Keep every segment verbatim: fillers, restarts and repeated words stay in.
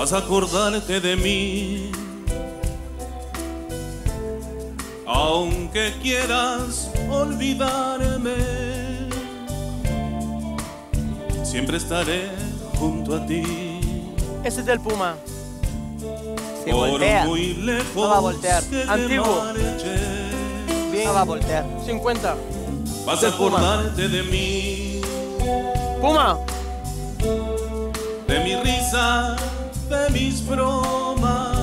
vas a acordarte de mí. Aunque quieras olvidarme, siempre estaré junto a ti. Ese es del Puma. Si Por voltea, muy lejos no va a voltear. que te Antiguo. marches, Bien. No va a voltear. cincuenta. vas a acordarte de mí, Puma. de mi risa, de mis bromas,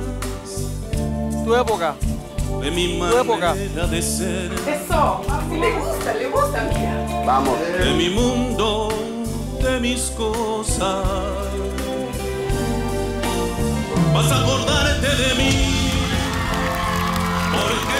Tu época. de mi Tu época. manera de ser, Eso, así le gusta, le gusta, mira. Vamos. de mi mundo, de mis cosas. Vas a acordarte de mí, porque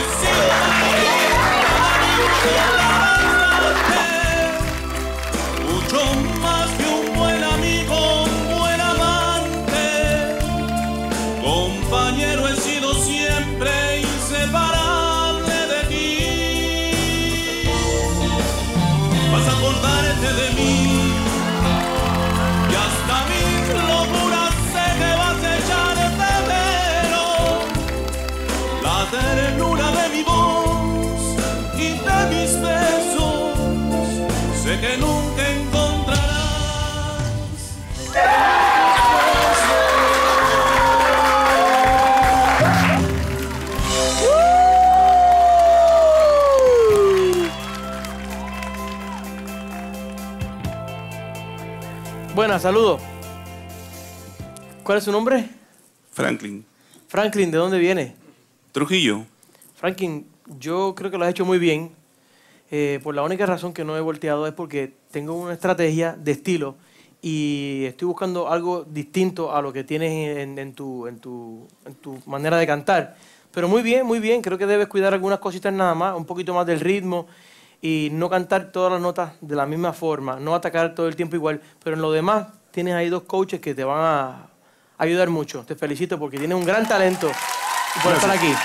siempre mucho más que un buen amigo, un buen amante, compañero he sido siempre inseparable de ti. Vas a acordarte de mí, y hasta mis locuras sé que vas a echar de menos la ternura de mi voz y de mis besos. Sé que nunca encontrarás. Buenas, saludos. ¿Cuál es su nombre? Franklin. Franklin, ¿de dónde viene? Trujillo. Franklin, yo creo que lo has hecho muy bien. Eh, por la única razón que no he volteado es porque tengo una estrategia de estilo y estoy buscando algo distinto a lo que tienes en, en, tu, en, tu, en tu manera de cantar. Pero muy bien, muy bien. Creo que debes cuidar algunas cositas nada más, un poquito más del ritmo y no cantar todas las notas de la misma forma, no atacar todo el tiempo igual. Pero en lo demás tienes ahí dos coaches que te van a ayudar mucho. Te felicito porque tienes un gran talento y por estar aquí.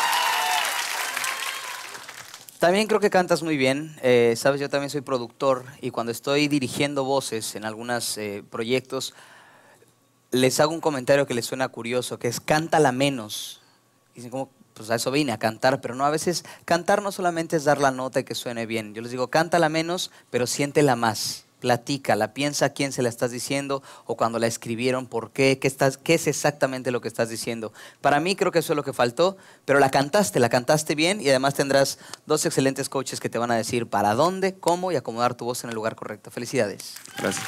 También creo que cantas muy bien. Eh, Sabes, yo también soy productor y cuando estoy dirigiendo voces en algunos eh, proyectos, les hago un comentario que les suena curioso, que es cántala menos. Dicen, como, pues a eso vine, a cantar, pero no, a veces cantar no solamente es dar la nota y que suene bien. Yo les digo, cántala menos, pero siéntela más. Platícala, piensa a quién se la estás diciendo o cuando la escribieron, por qué, qué, estás, qué es exactamente lo que estás diciendo. Para mí creo que eso es lo que faltó, pero la cantaste, la cantaste bien y además tendrás dos excelentes coaches que te van a decir para dónde, cómo y acomodar tu voz en el lugar correcto. Felicidades. Gracias.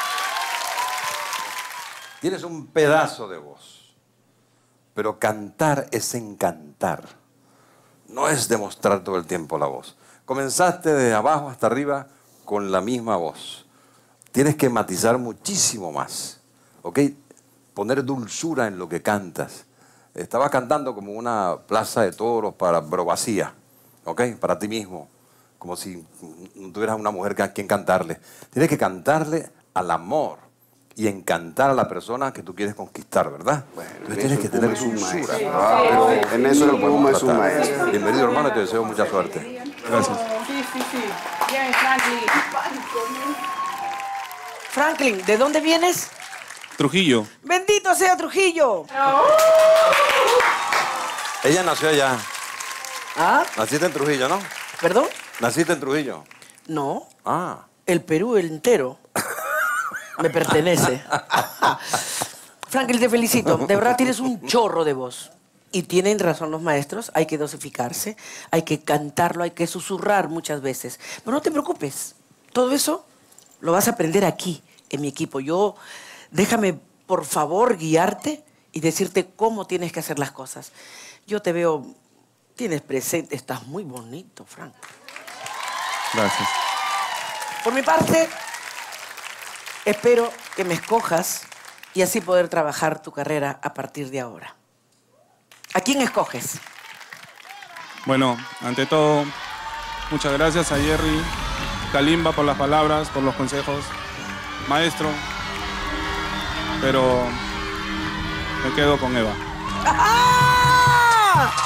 Tienes un pedazo de voz, pero cantar es encantar. No es demostrar todo el tiempo la voz. Comenzaste de abajo hasta arriba con la misma voz. Tienes que matizar muchísimo más, ¿ok? Poner dulzura en lo que cantas. Estabas cantando como una plaza de toros para brobacía, ¿ok? Para ti mismo, como si no tuvieras una mujer a quien cantarle. Tienes que cantarle al amor y encantar a la persona que tú quieres conquistar, ¿verdad? Bueno, entonces tienes que tener dulzura. Ah, pero en eso el Puma es un maestro. Bienvenido, hermano, y te deseo mucha suerte. Gracias. Sí, sí, sí. Bien, Franklin. Franklin, ¿de dónde vienes? Trujillo. ¡Bendito sea Trujillo! Ella nació allá. ¿Ah? Naciste en Trujillo, ¿no? ¿Perdón? Naciste en Trujillo. No, Ah. el Perú entero me pertenece. Franklin, te felicito. De verdad tienes un chorro de voz. Y tienen razón los maestros, hay que dosificarse, hay que cantarlo, hay que susurrar muchas veces. Pero no te preocupes, todo eso lo vas a aprender aquí, en mi equipo. Yo, déjame, por favor, guiarte y decirte cómo tienes que hacer las cosas. Yo te veo, tienes presente, estás muy bonito, Frank. Gracias. Por mi parte, espero que me escojas y así poder trabajar tu carrera a partir de ahora. ¿A quién escoges? Bueno, ante todo, muchas gracias a Jerry Kalimba por las palabras, por los consejos. Maestro, pero me quedo con Eva. ¡Ah!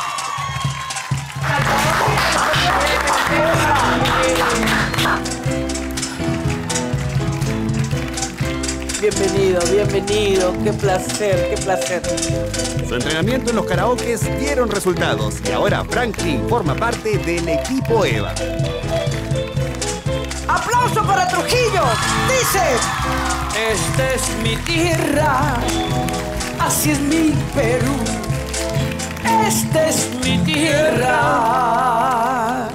Bienvenido. bienvenido, bienvenido. Qué placer, qué placer. Su entrenamiento en los karaokes dieron resultados y ahora Franklin forma parte del equipo EVA. ¡Aplauso para Trujillo! Dice: esta es mi tierra, así es mi Perú. Esta es mi tierra.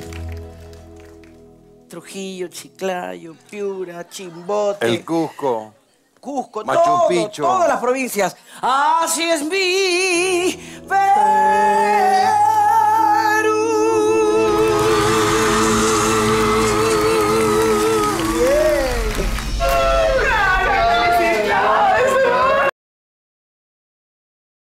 Trujillo, Chiclayo, Piura, Chimbote. El Cusco. Cusco, Machu todo, Picchu. todas las provincias. Así es mi